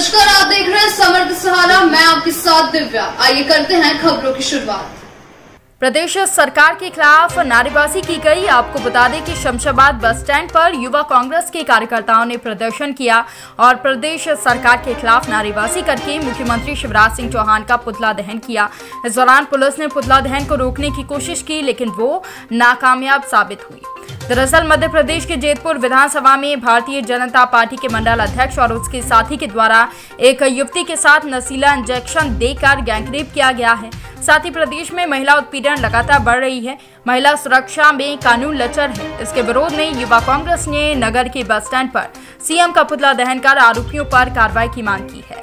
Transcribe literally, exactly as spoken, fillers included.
नमस्कार, आप देख रहे हैं समर्थ सहारा। मैं आपके साथ दिव्या। आइए करते हैं खबरों की शुरुआत। प्रदेश सरकार के खिलाफ नारेबाजी की गई। आपको बता दें कि शमशाबाद बस स्टैंड पर युवा कांग्रेस के कार्यकर्ताओं ने प्रदर्शन किया और प्रदेश सरकार के खिलाफ नारेबाजी करके मुख्यमंत्री शिवराज सिंह चौहान का पुतला दहन किया। इस दौरान पुलिस ने पुतला दहन को रोकने की कोशिश की, लेकिन वो नाकामयाब साबित हुई। दरअसल मध्य प्रदेश के जैतपुर विधानसभा में भारतीय जनता पार्टी के मंडल अध्यक्ष और उसके साथी के द्वारा एक युवती के साथ नशीला इंजेक्शन देकर गैंगरेप किया गया है। साथ ही प्रदेश में महिला उत्पीड़न लगातार बढ़ रही है। महिला सुरक्षा में कानून लचर है। इसके विरोध में युवा कांग्रेस ने नगर के बस स्टैंड पर सीएम का पुतला दहन कर आरोपियों पर कार्रवाई की मांग की है।